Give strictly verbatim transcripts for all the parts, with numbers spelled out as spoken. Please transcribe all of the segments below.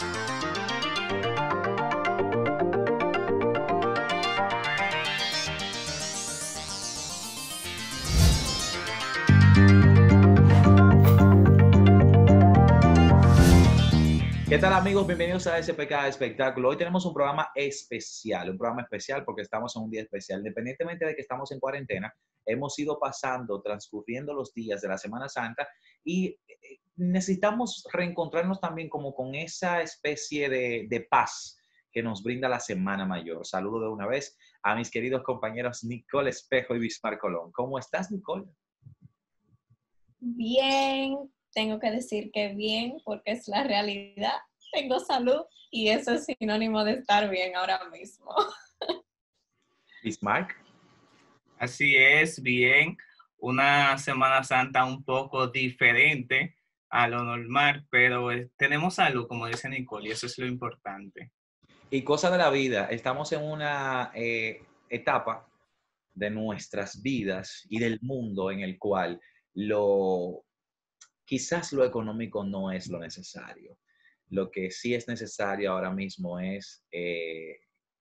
¿Qué tal amigos? Bienvenidos a S P K Espectáculo. Hoy tenemos un programa especial, un programa especial porque estamos en un día especial. Independientemente de que estamos en cuarentena, hemos ido pasando, transcurriendo los días de la Semana Santa y necesitamos reencontrarnos también como con esa especie de, de paz que nos brinda la Semana Mayor. Saludo de una vez a mis queridos compañeros Nicole Espejo y Bismar Colón. ¿Cómo estás, Nicole? Bien, tengo que decir que bien, porque es la realidad. Tengo salud y eso es sinónimo de estar bien ahora mismo. Bismarck. Así es, bien. Una Semana Santa un poco diferente a lo normal, pero eh, tenemos salud, como dice Nicole, y eso es lo importante. Y cosa de la vida, estamos en una eh, etapa de nuestras vidas y del mundo en el cual lo, quizás lo económico no es lo necesario. Lo que sí es necesario ahora mismo es eh,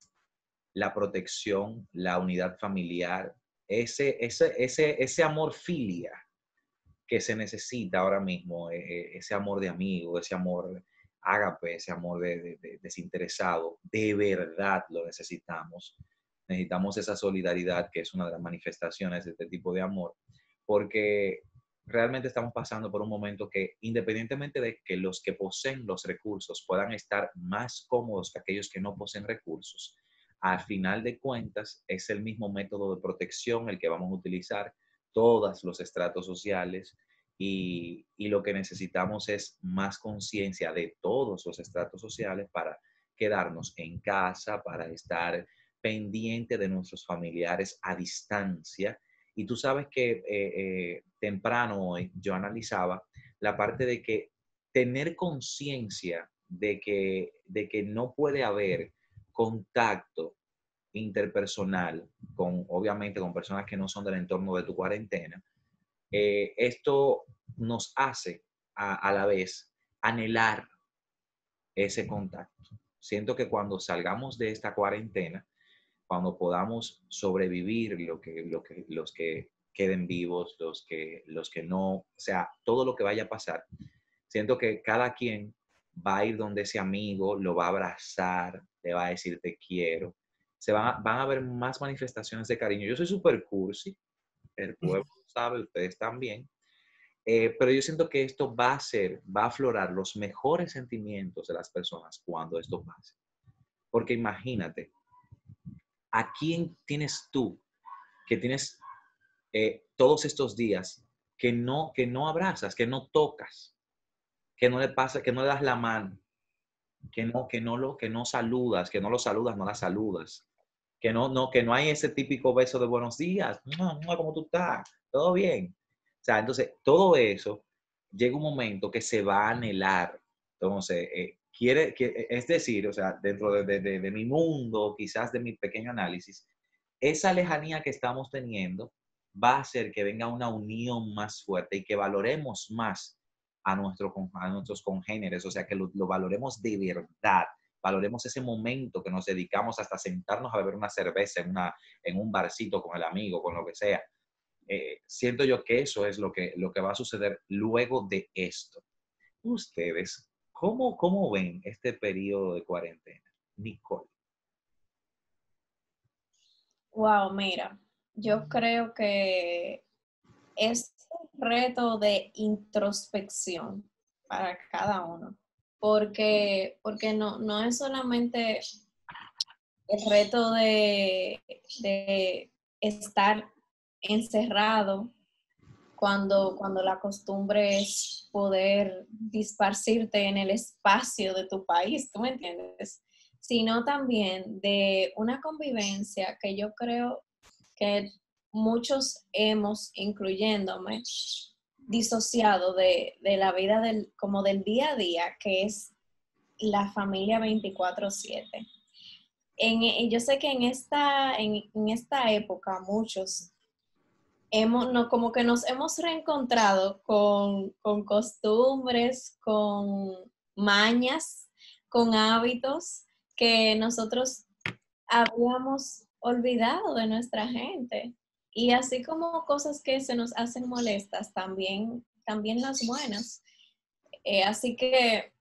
la protección, la unidad familiar, ese, ese, ese, ese amor filia que se necesita ahora mismo, eh, ese amor de amigo, ese amor ágape, ese amor de, de, de desinteresado, de verdad lo necesitamos. Necesitamos esa solidaridad, que es una de las manifestaciones de este tipo de amor, porque realmente estamos pasando por un momento que, independientemente de que los que poseen los recursos puedan estar más cómodos que aquellos que no poseen recursos, al final de cuentas es el mismo método de protección el que vamos a utilizar todos los estratos sociales y, y lo que necesitamos es más conciencia de todos los estratos sociales para quedarnos en casa, para estar pendiente de nuestros familiares a distancia. Y tú sabes que eh, eh, temprano hoy yo analizaba la parte de que tener conciencia de que, de que no puede haber contacto interpersonal con, obviamente, con personas que no son del entorno de tu cuarentena, eh, esto nos hace a, a la vez anhelar ese contacto. Siento que cuando salgamos de esta cuarentena, cuando podamos sobrevivir lo que, lo que, los que queden vivos, los que, los que no, o sea, todo lo que vaya a pasar, siento que cada quien va a ir donde ese amigo, lo va a abrazar, le va a decir te quiero. Se van a, van a haber más manifestaciones de cariño. Yo soy súper cursi, el pueblo sabe, ustedes también. Eh, pero yo siento que esto va a ser, va a aflorar los mejores sentimientos de las personas cuando esto pase. Porque imagínate, ¿a quién tienes tú que tienes eh, todos estos días que no, que no abrazas, que no tocas, que no le pasa, que no le das la mano, que no, que no lo, que no saludas, que no lo saludas, no la saludas, que no, no, que no hay ese típico beso de buenos días, no, no, ¿cómo tú estás? ¿Todo bien? O sea, entonces, todo eso llega un momento que se va a anhelar. Entonces, eh, quiere, que, es decir, o sea, dentro de, de, de, de mi mundo, quizás de mi pequeño análisis, esa lejanía que estamos teniendo va a hacer que venga una unión más fuerte y que valoremos más a, nuestro, a nuestros congéneres, o sea, que lo, lo valoremos de verdad, valoremos ese momento que nos dedicamos hasta sentarnos a beber una cerveza en, una, en un barcito con el amigo, con lo que sea. Eh, siento yo que eso es lo que, lo que va a suceder luego de esto. Ustedes, ¿cómo, cómo ven este periodo de cuarentena? Nicole. Wow, mira, yo creo que es un reto de introspección para cada uno, porque, porque no, no es solamente el reto de, de estar encerrado cuando, cuando la costumbre es poder disparcirte en el espacio de tu país, ¿tú me entiendes? Sino también de una convivencia que yo creo que muchos hemos, incluyéndome, disociado de, de la vida del, como del día a día, que es la familia veinticuatro siete. En, yo sé que en esta, en, en esta época muchos hemos, no, como que nos hemos reencontrado con, con costumbres, con mañas, con hábitos que nosotros habíamos olvidado de nuestra gente. Y así como cosas que se nos hacen molestas, también, también las buenas. Eh, así que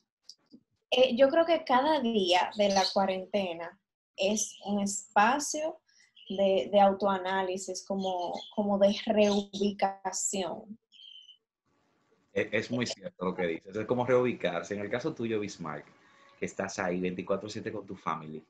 eh, yo creo que cada día de la cuarentena es un espacio de, de autoanálisis, como, como de reubicación. Es, es muy cierto lo que dices. Es como reubicarse. En el caso tuyo, Bismarck, que estás ahí veinticuatro siete con tu familia.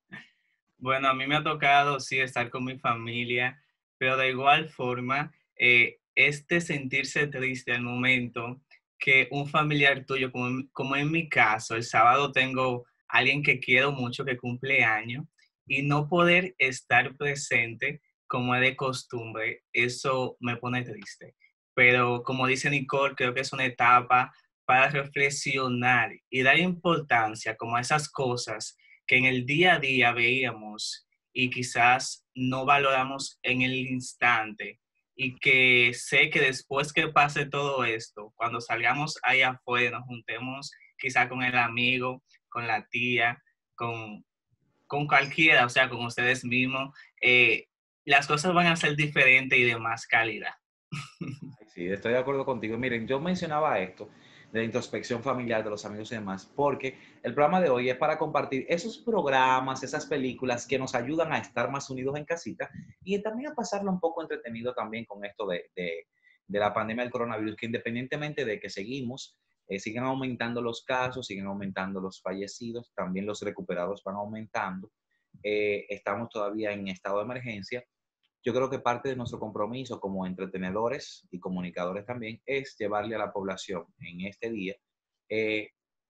Bueno, a mí me ha tocado, sí, estar con mi familia, pero de igual forma, eh, este sentirse triste al momento que un familiar tuyo, como, en- como en mi caso, el sábado tengo a alguien que quiero mucho que cumple años y no poder estar presente como es de costumbre, eso me pone triste. Pero como dice Nicole, creo que es una etapa para reflexionar y dar importancia como a esas cosas que en el día a día veíamos y quizás no valoramos en el instante y que sé que después que pase todo esto, cuando salgamos ahí afuera, nos juntemos quizás con el amigo, con la tía, con, con cualquiera, o sea, con ustedes mismos, eh, las cosas van a ser diferentes y de más calidad. Sí, estoy de acuerdo contigo. Miren, yo mencionaba esto de la introspección familiar de los amigos y demás, porque el programa de hoy es para compartir esos programas, esas películas que nos ayudan a estar más unidos en casita y también a pasarlo un poco entretenido también con esto de, de, de la pandemia del coronavirus, que independientemente de que seguimos, eh, siguen aumentando los casos, siguen aumentando los fallecidos, también los recuperados van aumentando. Eh, estamos todavía en estado de emergencia. Yo creo que parte de nuestro compromiso como entretenedores y comunicadores también es llevarle a la población en este día eh,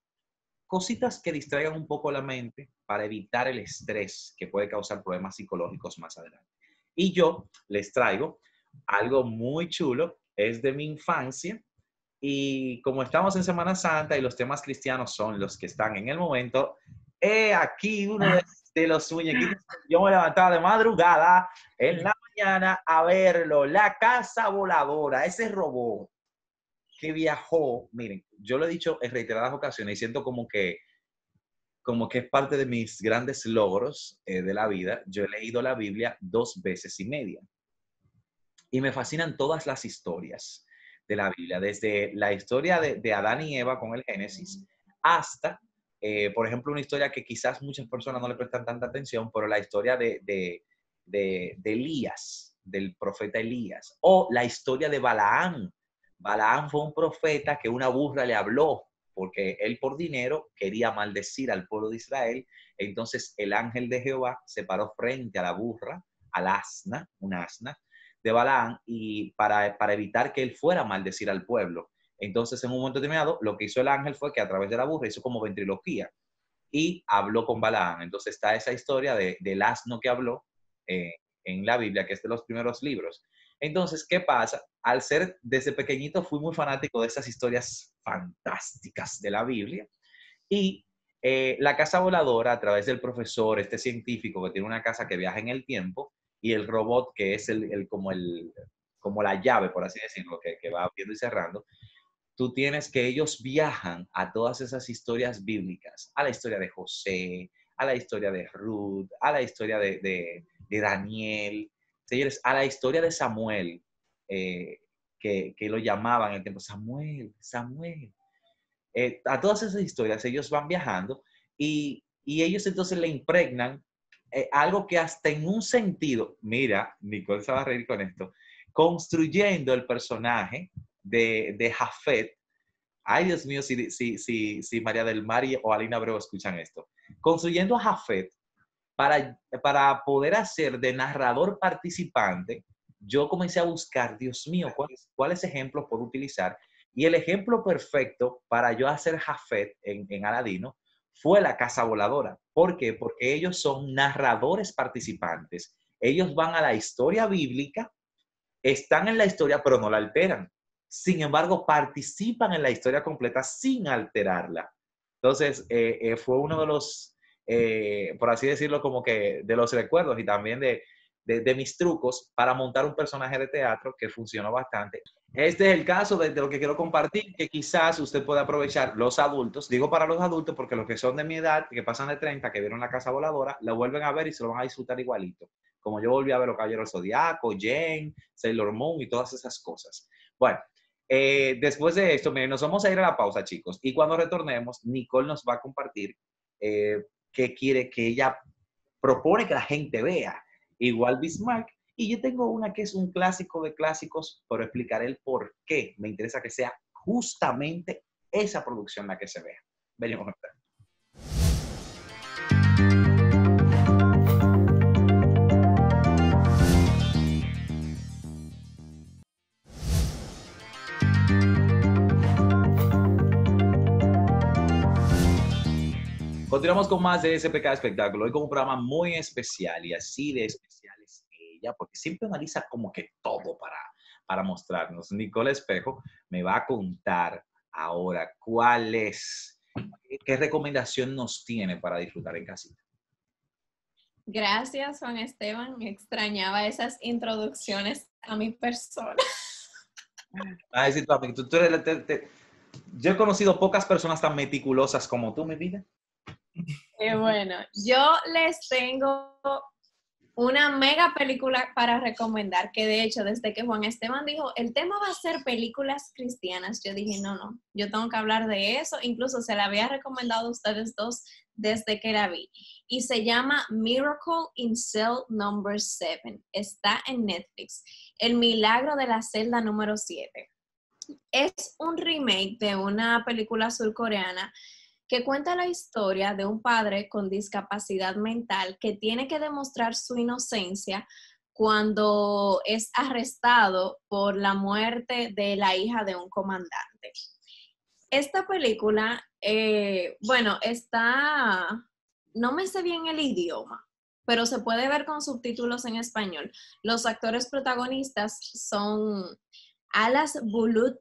cositas que distraigan un poco la mente para evitar el estrés que puede causar problemas psicológicos más adelante. Y yo les traigo algo muy chulo, es de mi infancia, y como estamos en Semana Santa y los temas cristianos son los que están en el momento, he aquí uno de, de los muñequitos. Yo me levantaba de madrugada en la mañana a verlo, la casa voladora, ese robot que viajó. Miren, yo lo he dicho en reiteradas ocasiones y siento como que, como que es parte de mis grandes logros eh, de la vida. Yo he leído la Biblia dos veces y media y me fascinan todas las historias de la Biblia, desde la historia de, de Adán y Eva con el Génesis hasta, eh, por ejemplo, una historia que quizás muchas personas no le prestan tanta atención, pero la historia de, de, de, de Elías, del profeta Elías, o la historia de Balaán. Balaán fue un profeta que una burra le habló porque él por dinero quería maldecir al pueblo de Israel. Entonces el ángel de Jehová se paró frente a la burra, al asna, un asna, de Balaán y para, para evitar que él fuera a maldecir al pueblo. Entonces, en un momento determinado, lo que hizo el ángel fue que a través de la burra hizo como ventriloquía y habló con Balaán. Entonces está esa historia de, del asno que habló eh, en la Biblia, que es de los primeros libros. Entonces, ¿qué pasa? Al ser desde pequeñito fui muy fanático de esas historias fantásticas de la Biblia y eh, la casa voladora, a través del profesor, este científico que tiene una casa que viaja en el tiempo, y el robot que es el, el, como, el, como la llave, por así decirlo, que, que va abriendo y cerrando, tú tienes que ellos viajan a todas esas historias bíblicas, a la historia de José, a la historia de Ruth, a la historia de, de, de Daniel, señores, a la historia de Samuel, eh, que, que lo llamaban en el tiempo, Samuel, Samuel. Eh, a todas esas historias ellos van viajando y, y ellos entonces le impregnan eh, algo que hasta en un sentido, mira, Nicole se va a reír con esto, construyendo el personaje de, de Jafet. Ay, Dios mío, si, si, si, si María del Mar o Alina Abreu escuchan esto. Construyendo a Jafet para, para poder hacer de narrador participante, yo comencé a buscar, Dios mío, ¿cuáles, cuáles ejemplos puedo utilizar? Y el ejemplo perfecto para yo hacer Jafet en, en Aladino fue la casa voladora. ¿Por qué? Porque ellos son narradores participantes. Ellos van a la historia bíblica, están en la historia, pero no la alteran. Sin embargo, participan en la historia completa sin alterarla. Entonces, eh, eh, fue uno de los, eh, por así decirlo, como que de los recuerdos y también de, de, de mis trucos para montar un personaje de teatro que funcionó bastante. Este es el caso de, de lo que quiero compartir, que quizás usted puede aprovechar los adultos, digo para los adultos porque los que son de mi edad, que pasan de treinta, que vieron La Casa Voladora, la vuelven a ver y se lo van a disfrutar igualito. Como yo volví a ver Los Caballeros del Zodiaco, Jane, Sailor Moon y todas esas cosas. Bueno, eh, después de esto, miren, nos vamos a ir a la pausa, chicos. Y cuando retornemos, Nicole nos va a compartir eh, qué quiere que ella propone que la gente vea. Igual Bismarck. Y yo tengo una que es un clásico de clásicos, pero explicaré el por qué me interesa que sea justamente esa producción la que se vea. Venimos a ver. Continuamos con más de S P K Espectáculo. Hoy con un programa muy especial y así de especial es ella, porque siempre analiza como que todo para, para mostrarnos. Nicole Espejo me va a contar ahora cuál es, qué recomendación nos tiene para disfrutar en casita. Gracias, Juan Esteban. Extrañaba esas introducciones a mi persona. Ay, sí, papi, tú, tú eres, te, te, yo he conocido pocas personas tan meticulosas como tú, mi vida. Eh, bueno, yo les tengo una mega película para recomendar, que de hecho, desde que Juan Esteban dijo, el tema va a ser películas cristianas, yo dije, no, no, yo tengo que hablar de eso, incluso se la había recomendado a ustedes dos desde que la vi, y se llama Miracle in Cell Number seven, está en Netflix, El Milagro de la Celda número siete. Es un remake de una película surcoreana que cuenta la historia de un padre con discapacidad mental que tiene que demostrar su inocencia cuando es arrestado por la muerte de la hija de un comandante. Esta película, eh, bueno, está, no me sé bien el idioma, pero se puede ver con subtítulos en español. Los actores protagonistas son Alas Bulut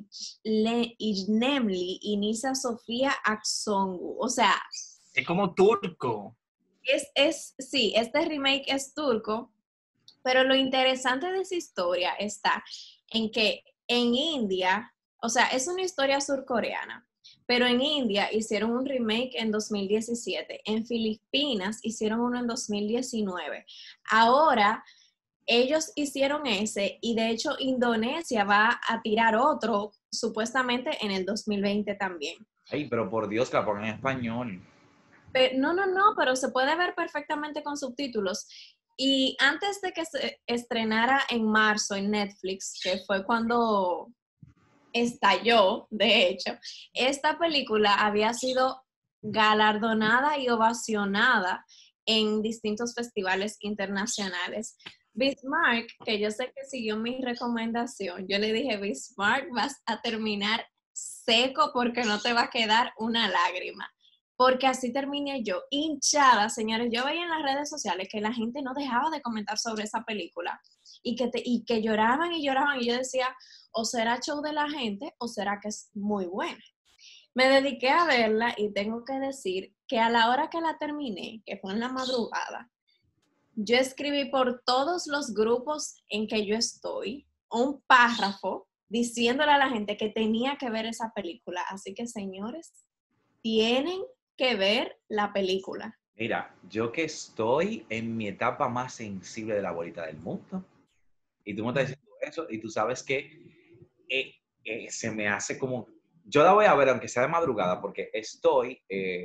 Ijnemli y Nisa Sofía Aksongu. O sea, es como turco. Es, es, sí, este remake es turco, pero lo interesante de esa historia está en que en India, o sea, es una historia surcoreana, pero en India hicieron un remake en dos mil diecisiete, en Filipinas hicieron uno en dos mil diecinueve. Ahora ellos hicieron ese y de hecho Indonesia va a tirar otro supuestamente en el dos mil veinte también. Ay, pero por Dios, la pongan en español. Pero, no, no, no, pero se puede ver perfectamente con subtítulos. Y antes de que se estrenara en marzo en Netflix, que fue cuando estalló, de hecho, esta película había sido galardonada y ovacionada en distintos festivales internacionales. Bismarck, que yo sé que siguió mi recomendación, yo le dije, Bismarck, vas a terminar seco porque no te va a quedar una lágrima. Porque así terminé yo, hinchada, señores. Yo veía en las redes sociales que la gente no dejaba de comentar sobre esa película y que, te, y que lloraban y lloraban y yo decía, o será show de la gente o será que es muy buena. Me dediqué a verla y tengo que decir que a la hora que la terminé, que fue en la madrugada, yo escribí por todos los grupos en que yo estoy un párrafo diciéndole a la gente que tenía que ver esa película. Así que, señores, tienen que ver la película. Mira, yo que estoy en mi etapa más sensible de la bolita del mundo, y tú me estás diciendo eso, y tú sabes que eh, eh, se me hace como, yo la voy a ver aunque sea de madrugada, porque estoy, eh,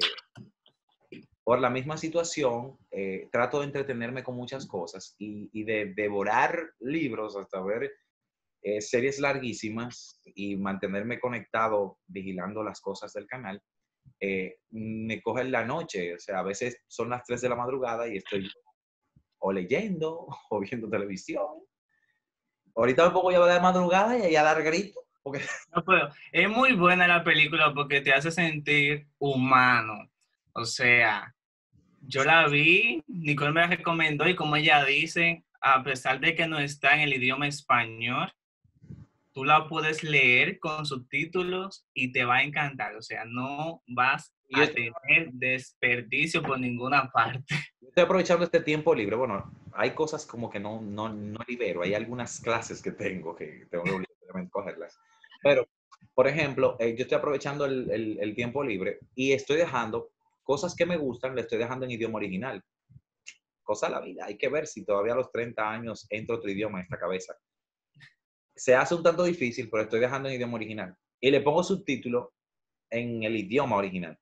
por la misma situación, eh, trato de entretenerme con muchas cosas, y, y de devorar libros hasta ver eh, series larguísimas, y mantenerme conectado vigilando las cosas del canal. Eh, me coge en la noche, o sea, a veces son las tres de la madrugada y estoy o leyendo o viendo televisión. Ahorita me pongo ya de madrugada y a dar gritos. Porque... No puedo. Es muy buena la película porque te hace sentir humano. O sea, yo la vi, Nicole me la recomendó y como ella dice, a pesar de que no está en el idioma español, tú la puedes leer con subtítulos y te va a encantar. O sea, no vas a tener desperdicio por ninguna parte. Yo Estoy aprovechando este tiempo libre. Bueno, hay cosas como que no, no, no libero. Hay algunas clases que tengo que tengo que obligatoriamente cogerlas. Pero, por ejemplo, eh, yo estoy aprovechando el, el, el tiempo libre y estoy dejando cosas que me gustan, le estoy dejando en idioma original. Cosa de la vida. Hay que ver si todavía a los treinta años entra otro idioma en esta cabeza. Se hace un tanto difícil, pero estoy dejando en idioma original. Y le pongo subtítulo en el idioma original.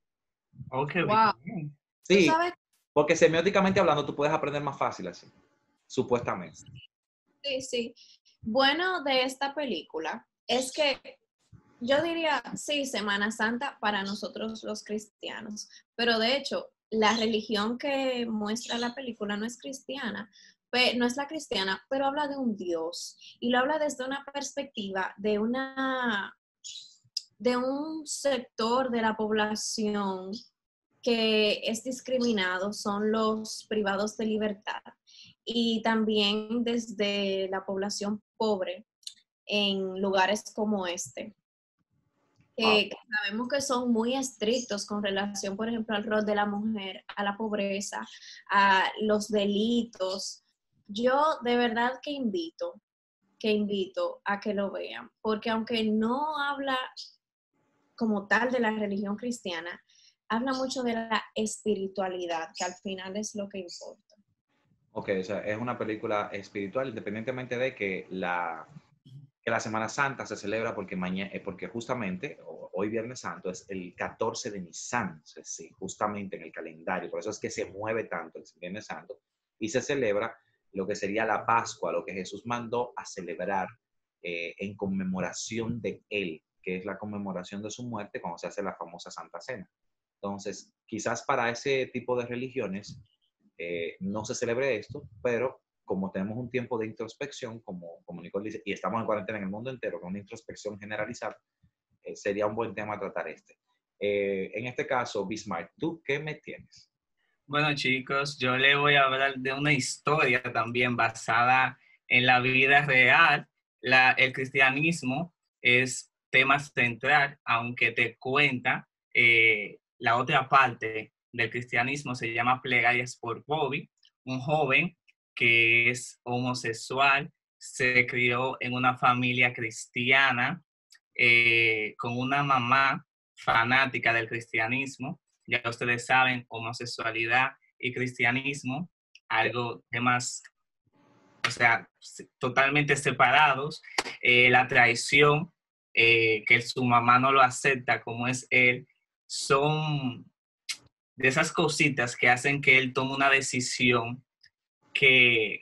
Oh, qué Wow. bien. Tú Sí, sabes, porque semióticamente hablando tú puedes aprender más fácil así, supuestamente. sí, sí. Bueno de esta película es que yo diría, sí, Semana Santa para nosotros los cristianos, pero de hecho, la religión que muestra la película no es cristiana, pe- no es la cristiana, pero habla de un Dios y lo habla desde una perspectiva de una de un sector de la población que es discriminado, son los privados de libertad, y también desde la población pobre en lugares como este, Wow. que sabemos que son muy estrictos con relación, por ejemplo, al rol de la mujer, a la pobreza, a los delitos. Yo de verdad que invito, que invito a que lo vean, porque aunque no habla como tal de la religión cristiana, habla mucho de la espiritualidad, que al final es lo que importa. Ok, o sea, es una película espiritual, independientemente de que la, que la Semana Santa se celebra porque, mañana, porque justamente hoy Viernes Santo es el catorce de Nisan, sí, justamente en el calendario, por eso es que se mueve tanto el Viernes Santo y se celebra lo que sería la Pascua, lo que Jesús mandó a celebrar eh, en conmemoración de Él, que es la conmemoración de su muerte cuando se hace la famosa Santa Cena. Entonces, quizás para ese tipo de religiones eh, no se celebre esto, pero como tenemos un tiempo de introspección, como, como Nicole dice, y estamos en cuarentena en el mundo entero, con una introspección generalizada, eh, sería un buen tema tratar este. Eh, en este caso, Bismarck, ¿tú qué me tienes? Bueno, chicos, yo le voy a hablar de una historia también basada en la vida real. La, el cristianismo es tema central, aunque te cuenta eh, la otra parte del cristianismo, se llama Plegarias por Bobby, un joven que es homosexual, se crió en una familia cristiana, eh, con una mamá fanática del cristianismo. Ya ustedes saben, homosexualidad y cristianismo, algo temas, o sea, totalmente separados. Eh, la traición, eh, que su mamá no lo acepta como es él, son de esas cositas que hacen que él tome una decisión que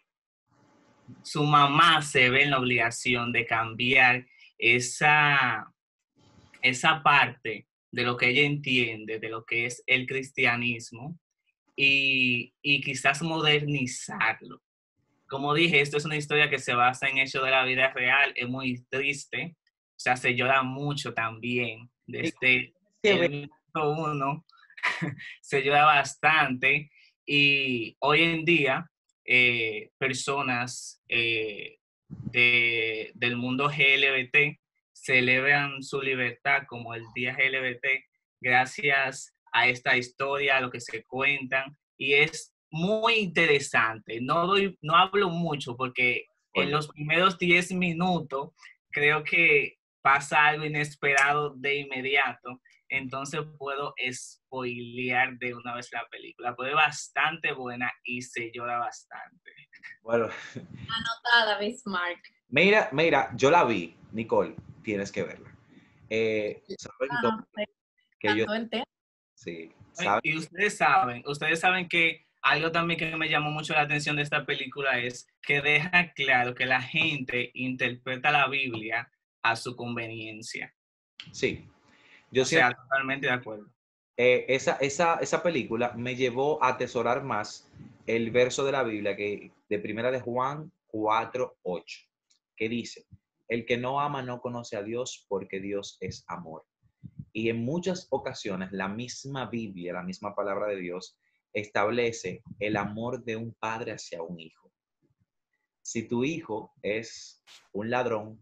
su mamá se ve en la obligación de cambiar esa, esa parte de lo que ella entiende, de lo que es el cristianismo, y, y quizás modernizarlo. Como dije, esto es una historia que se basa en hechos de la vida real, es muy triste, o sea, se llora mucho también, desde el minuto uno se llora bastante, y hoy en día eh, personas eh, de, del mundo G L B T celebran su libertad como el día G L B T gracias a esta historia, a lo que se cuentan, y es muy interesante. No, doy, no hablo mucho porque en los primeros diez minutos creo que pasa algo inesperado de inmediato, entonces puedo spoilear de una vez la película. Fue bastante buena y se llora bastante. Bueno, Anotada, Bismarck. mira, mira, yo la vi, Nicole, tienes que verla. Eh, saben Ah, todo no, me que yo, encantó el tema. sí, saben, Y ustedes saben, ustedes saben que algo también que me llamó mucho la atención de esta película es que deja claro que la gente interpreta la Biblia a su conveniencia. sí, yo O siento. sea, totalmente de acuerdo. Eh, esa, esa, esa película me llevó a atesorar más el verso de la Biblia que, de Primera de Juan cuatro ocho, que dice, el que no ama no conoce a Dios porque Dios es amor. Y en muchas ocasiones la misma Biblia, la misma palabra de Dios, establece el amor de un padre hacia un hijo. Si tu hijo es un ladrón,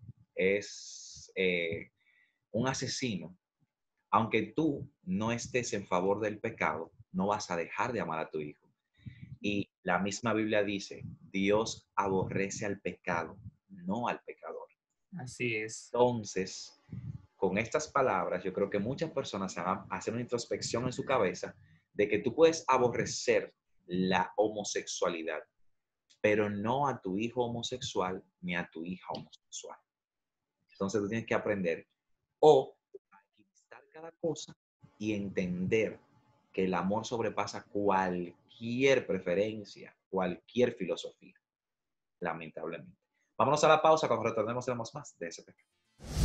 es eh, un asesino, aunque tú no estés en favor del pecado, no vas a dejar de amar a tu hijo. Y la misma Biblia dice, Dios aborrece al pecado, no al pecador. Así es. Entonces, con estas palabras, yo creo que muchas personas van a hacer una introspección en su cabeza de que tú puedes aborrecer la homosexualidad, pero no a tu hijo homosexual ni a tu hija homosexual. Entonces tú tienes que aprender o a equilibrar cada cosa y entender que el amor sobrepasa cualquier preferencia, cualquier filosofía, lamentablemente. Vámonos a la pausa, cuando retornemos tenemos más de ese pecado.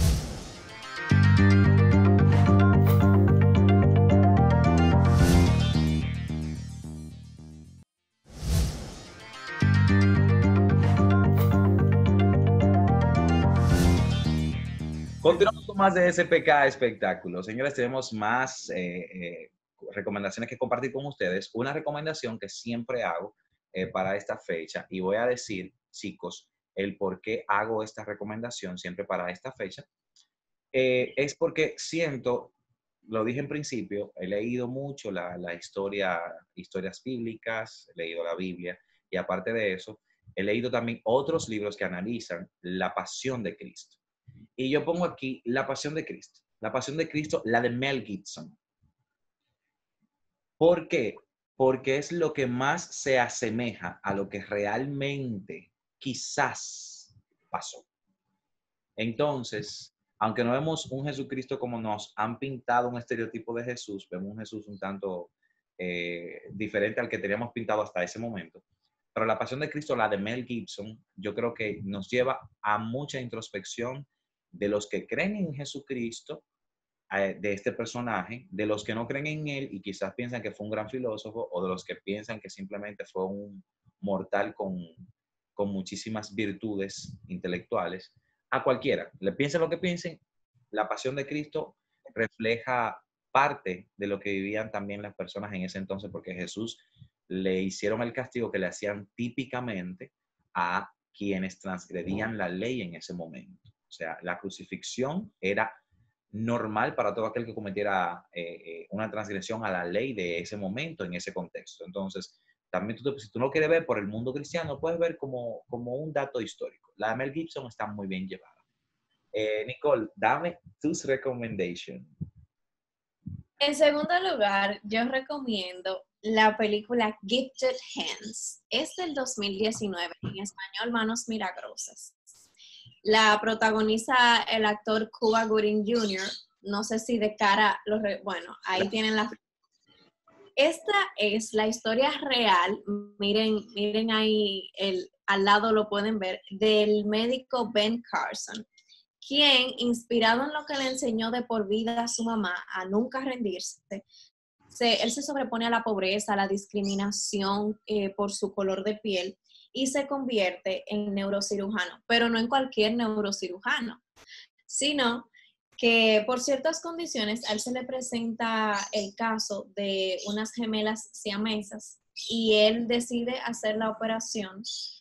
Continuamos con más de S P K Espectáculo. Señores, tenemos más eh, eh, recomendaciones que compartir con ustedes. Una recomendación que siempre hago eh, para esta fecha, y voy a decir, chicos, el por qué hago esta recomendación siempre para esta fecha, eh, es porque siento, lo dije en principio, he leído mucho la, la historia, historias bíblicas, he leído la Biblia, y aparte de eso, he leído también otros libros que analizan la pasión de Cristo. Y yo pongo aquí la pasión de Cristo. La pasión de Cristo, la de Mel Gibson. ¿Por qué? Porque es lo que más se asemeja a lo que realmente quizás pasó. Entonces, aunque no vemos un Jesucristo como nos han pintado un estereotipo de Jesús, vemos un Jesús un tanto eh, diferente al que teníamos pintado hasta ese momento. Pero la pasión de Cristo, la de Mel Gibson, yo creo que nos lleva a mucha introspección de los que creen en Jesucristo, eh, de este personaje, de los que no creen en él y quizás piensan que fue un gran filósofo, o de los que piensan que simplemente fue un mortal con, con muchísimas virtudes intelectuales. A cualquiera, le piensen lo que piensen, la pasión de Cristo refleja parte de lo que vivían también las personas en ese entonces, porque Jesús le hicieron el castigo que le hacían típicamente a quienes transgredían la ley en ese momento. O sea, la crucifixión era normal para todo aquel que cometiera eh, eh, una transgresión a la ley de ese momento, en ese contexto. Entonces, también tú, si tú no quieres ver por el mundo cristiano, puedes ver como, como un dato histórico. La de Mel Gibson está muy bien llevada. Eh, Nicole, dame tus recommendations. En segundo lugar, yo recomiendo la película Gifted Hands. Es del dos mil diecinueve, en español Manos Milagrosas. La protagoniza el actor Cuba Gooding junior No sé si de cara, los re... bueno, ahí tienen la... Esta es la historia real, miren, miren ahí, el, al lado lo pueden ver, del médico Ben Carson, quien, inspirado en lo que le enseñó de por vida a su mamá a nunca rendirse, se, él se sobrepone a la pobreza, a la discriminación eh, por su color de piel y se convierte en neurocirujano, pero no en cualquier neurocirujano, sino que por ciertas condiciones a él se le presenta el caso de unas gemelas siamesas y él decide hacer la operación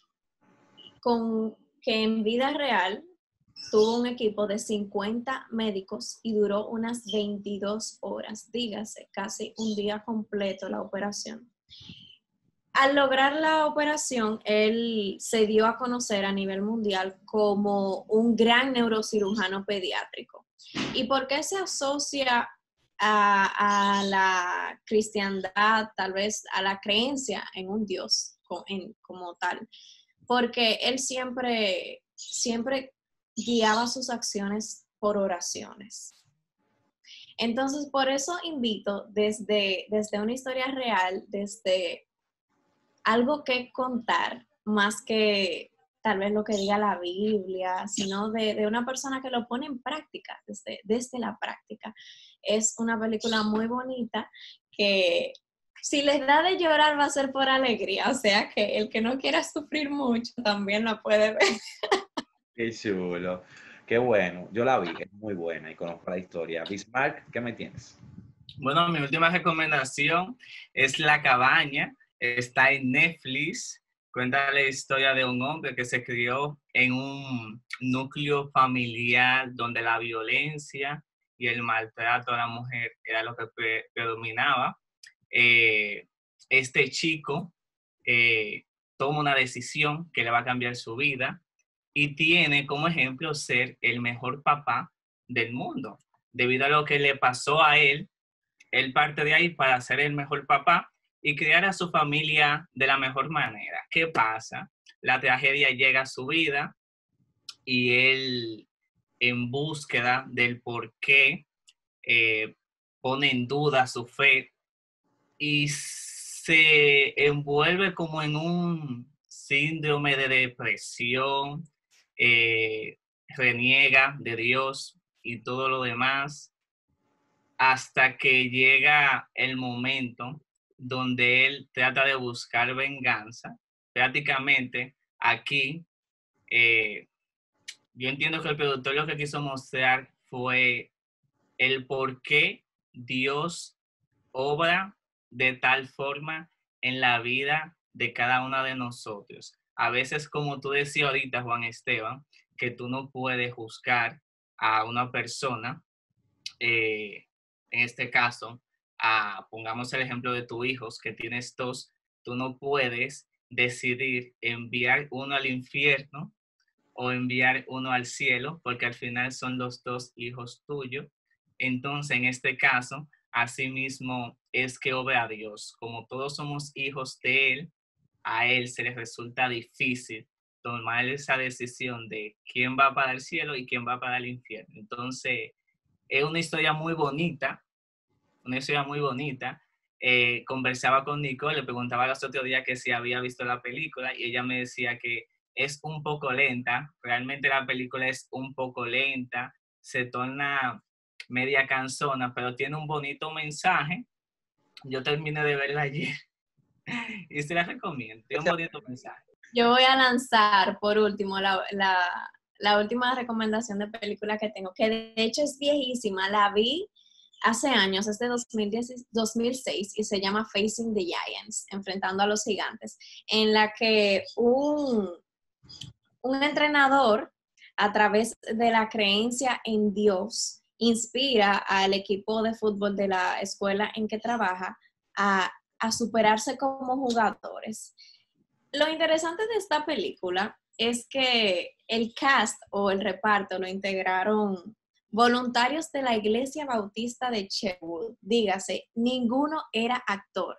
con que en vida real tuvo un equipo de cincuenta médicos y duró unas veintidós horas, dígase, casi un día completo la operación. Al lograr la operación, él se dio a conocer a nivel mundial como un gran neurocirujano pediátrico. ¿Y por qué se asocia a, a la cristiandad, tal vez a la creencia en un Dios como, en, como tal? Porque él siempre, siempre guiaba sus acciones por oraciones. Entonces, por eso invito desde, desde una historia real, desde algo que contar, más que tal vez lo que diga la Biblia, sino de, de una persona que lo pone en práctica, desde, desde la práctica. Es una película muy bonita que si les da de llorar va a ser por alegría, o sea que el que no quiera sufrir mucho también la puede ver. Qué chulo, qué bueno. Yo la vi, es muy buena y conozco la historia. Bismarck, ¿qué me tienes? Bueno, mi última recomendación es La Cabaña. Está en Netflix. Cuenta la historia de un hombre que se crió en un núcleo familiar donde la violencia y el maltrato a la mujer era lo que pre predominaba. Eh, este chico eh, toma una decisión que le va a cambiar su vida y tiene como ejemplo ser el mejor papá del mundo. Debido a lo que le pasó a él, él parte de ahí para ser el mejor papá y criar a su familia de la mejor manera. ¿Qué pasa? La tragedia llega a su vida y él, en búsqueda del por qué, eh, pone en duda su fe y se envuelve como en un síndrome de depresión, eh, reniega de Dios y todo lo demás, hasta que llega el momento donde él trata de buscar venganza. Prácticamente aquí, eh, yo entiendo que el productor lo que quiso mostrar fue el por qué Dios obra de tal forma en la vida de cada uno de nosotros. A veces, como tú decías ahorita, Juan Esteban, que tú no puedes juzgar a una persona, eh, en este caso, a, pongamos el ejemplo de tus hijos, que tienes dos, tú no puedes decidir enviar uno al infierno o enviar uno al cielo, porque al final son los dos hijos tuyos. Entonces, en este caso, asimismo es que obra a Dios. Como todos somos hijos de Él, a Él se le resulta difícil tomar esa decisión de quién va para el cielo y quién va para el infierno. Entonces, es una historia muy bonita, una historia muy bonita. Eh, conversaba con Nicole, le preguntaba los otros días que si había visto la película y ella me decía que es un poco lenta, realmente la película es un poco lenta, se torna media cansona, pero tiene un bonito mensaje. Yo terminé de verla ayer y se la recomiendo, tiene un bonito mensaje. Yo voy a lanzar por último la, la, la última recomendación de película que tengo, que de hecho es viejísima, la vi hace años, es de dos mil diez, dos mil seis y se llama Facing the Giants, Enfrentando a los Gigantes, en la que un, un entrenador, a través de la creencia en Dios, inspira al equipo de fútbol de la escuela en que trabaja a, a superarse como jugadores. Lo interesante de esta película es que el cast o el reparto lo integraron voluntarios de la Iglesia Bautista de Sherwood, dígase, ninguno era actor,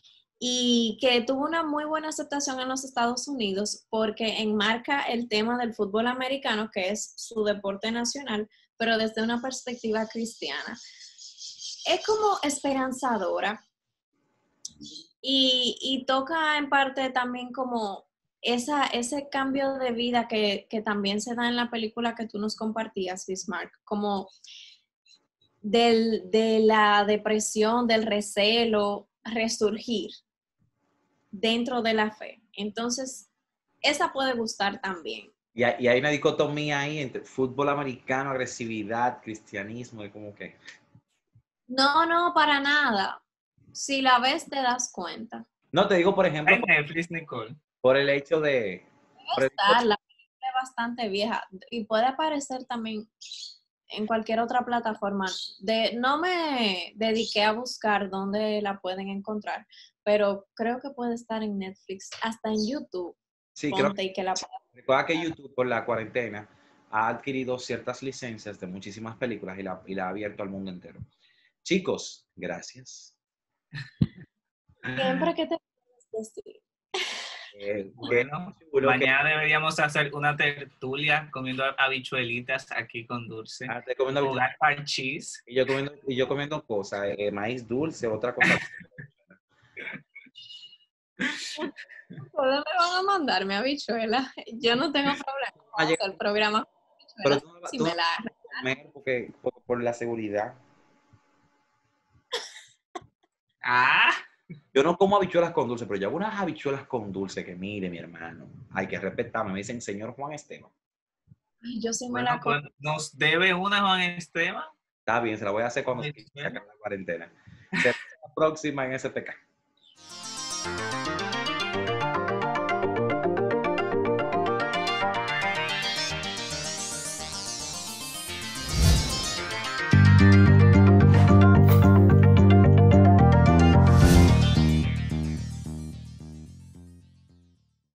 y que tuvo una muy buena aceptación en los Estados Unidos porque enmarca el tema del fútbol americano, que es su deporte nacional, pero desde una perspectiva cristiana. Es como esperanzadora y, y toca en parte también como esa, ese cambio de vida que, que también se da en la película que tú nos compartías, Bismarck, como del, de la depresión, del recelo, resurgir dentro de la fe. Entonces, esa puede gustar también. Y hay, y hay una dicotomía ahí entre fútbol americano, agresividad, cristianismo, y como que... No, no, para nada. Si la ves, te das cuenta. No, te digo, por ejemplo, En Netflix, Nicole. por el hecho de... por el- Está, la película es bastante vieja y puede aparecer también en cualquier otra plataforma. De, no me dediqué a buscar dónde la pueden encontrar, pero creo que puede estar en Netflix, hasta en YouTube. Sí, creo Ponte y que la recuerda que YouTube, por la cuarentena, ha adquirido ciertas licencias de muchísimas películas y la, y la ha abierto al mundo entero. Chicos, gracias. Siempre que te puedes decir. Eh, Bueno, qué chulo que- mañana deberíamos hacer una tertulia comiendo habichuelitas aquí con Dulce. Ah, te comiendo Jugar parchís. y yo comiendo, y yo comiendo cosas, eh, maíz dulce, otra cosa. ¿Por dónde van a mandarme habichuela? Yo no tengo problema con Oye, hacer programa con Pero habichuelas, tú, no- si tú me no la... vas a comer porque, por, por la seguridad. Ah, Yo no como habichuelas con dulce, pero yo hago unas habichuelas con dulce que mire, mi hermano. Hay que respetarme. Me dicen señor Juan Esteban. Ay, yo sí me bueno, la como. pues nos debe una, Juan Esteban. Está bien, se la voy a hacer cuando se acabe la cuarentena. Se vemos la próxima en S P K.